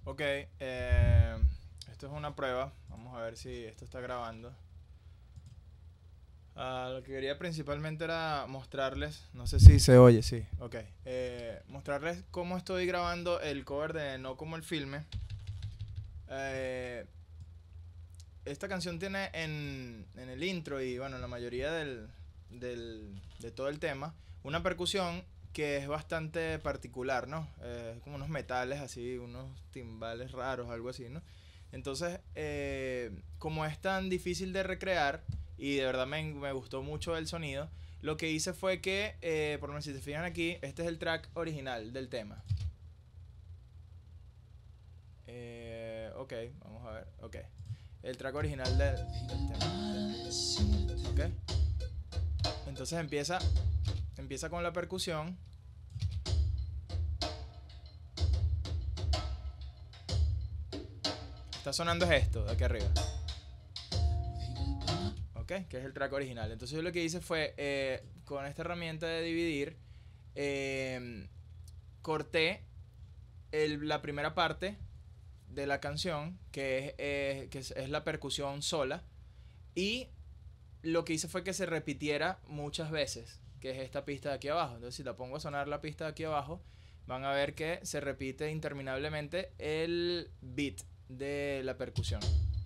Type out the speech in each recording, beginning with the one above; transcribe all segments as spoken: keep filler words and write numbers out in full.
Ok, eh, esto es una prueba. Vamos a ver si esto está grabando. Uh, lo que quería principalmente era mostrarles, no sé si se oye, sí, ok. Eh, mostrarles cómo estoy grabando el cover de No Como el Filme. Eh, esta canción tiene en, en el intro y bueno, en la mayoría del, del, de todo el tema, una percusión que es bastante particular, ¿no? Eh, como unos metales así, unos timbales raros, algo así, ¿no? Entonces, eh, como es tan difícil de recrear y de verdad me, me gustó mucho el sonido, lo que hice fue que, eh, por lo menos si se fijan aquí, este es el track original del tema. Eh, ok, vamos a ver, ok. El track original del, del tema. Ok. Entonces empieza, empieza con la percusión. Está sonando es esto de aquí arriba. Ok, que es el track original. Entonces yo lo que hice fue, eh, con esta herramienta de dividir, eh, corté el, la primera parte de la canción, que es, eh, que es, es la percusión sola, y lo que hice fue que se repitiera muchas veces, que es esta pista de aquí abajo. Entonces si la pongo a sonar la pista de aquí abajo, van a ver que se repite interminablemente el beat de la percusión.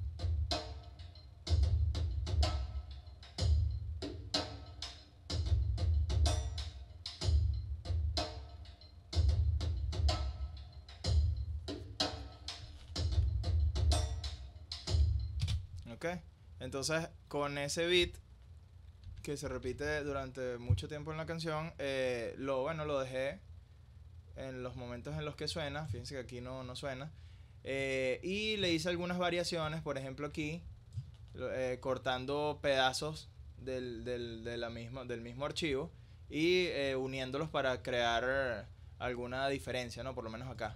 ¿Ok? Entonces con ese beat que se repite durante mucho tiempo en la canción, eh, lo bueno lo dejé en los momentos en los que suena. Fíjense que aquí no, no suena. Eh, y le hice algunas variaciones, por ejemplo aquí, eh, cortando pedazos del, del, de la misma, del mismo archivo y eh, uniéndolos para crear alguna diferencia, ¿no? Por lo menos acá.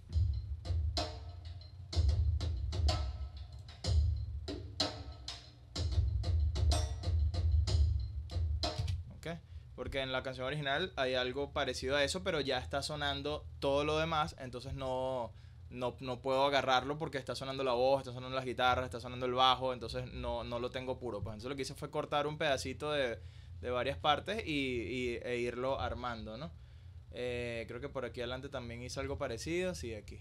¿Okay? Porque en la canción original hay algo parecido a eso, pero ya está sonando todo lo demás, entonces no, no, no puedo agarrarlo porque está sonando la voz, está sonando las guitarras, está sonando el bajo, entonces no, no lo tengo puro. Pues entonces lo que hice fue cortar un pedacito de, de varias partes y, y, e irlo armando, ¿no? Eh, creo que por aquí adelante también hice algo parecido, sí, aquí.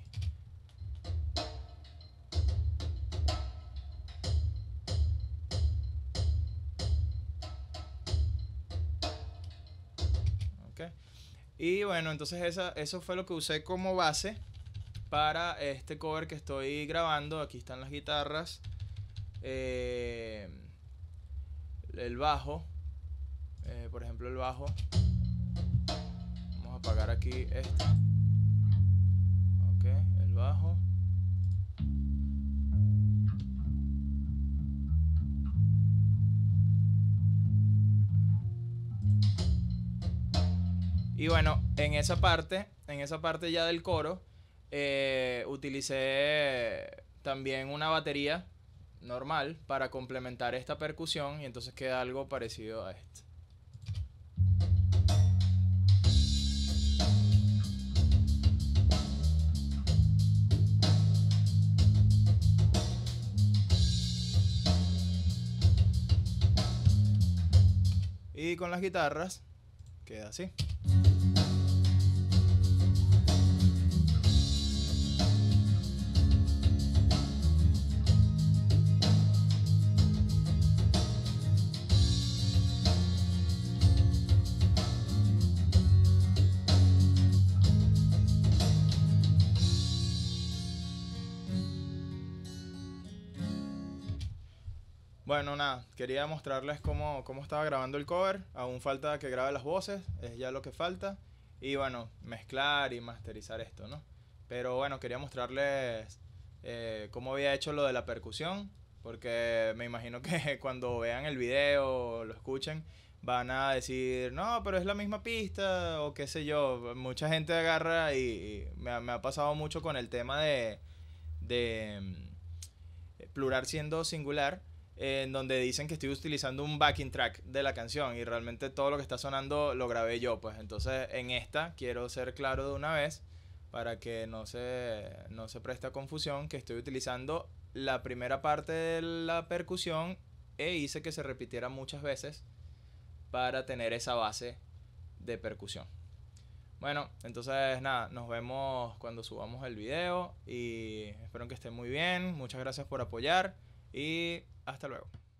Okay. Y bueno, entonces esa, eso fue lo que usé como base para este cover que estoy grabando. Aquí están las guitarras, eh, el bajo, eh, por ejemplo el bajo. Vamos a apagar aquí este. Ok, el bajo. Y bueno, en esa parte, en esa parte ya del coro, eh, utilicé también una batería normal para complementar esta percusión y entonces queda algo parecido a esto. Y con las guitarras queda así. Bueno, nada, quería mostrarles cómo, cómo estaba grabando el cover. Aún falta que grabe las voces, es ya lo que falta. Y bueno, mezclar y masterizar esto, ¿no? Pero bueno, quería mostrarles eh, cómo había hecho lo de la percusión. Porque me imagino que cuando vean el video o lo escuchen, van a decir, no, pero es la misma pista o qué sé yo. Mucha gente agarra y, y me, ha, me ha pasado mucho con el tema de, de mm, plural siendo singular, en donde dicen que estoy utilizando un backing track de la canción y realmente todo lo que está sonando lo grabé yo. Pues entonces en esta quiero ser claro de una vez, para que no se, no se preste a confusión, que estoy utilizando la primera parte de la percusión e hice que se repitiera muchas veces para tener esa base de percusión. Bueno, entonces nada, nos vemos cuando subamos el video y espero que estén muy bien. Muchas gracias por apoyar y hasta luego.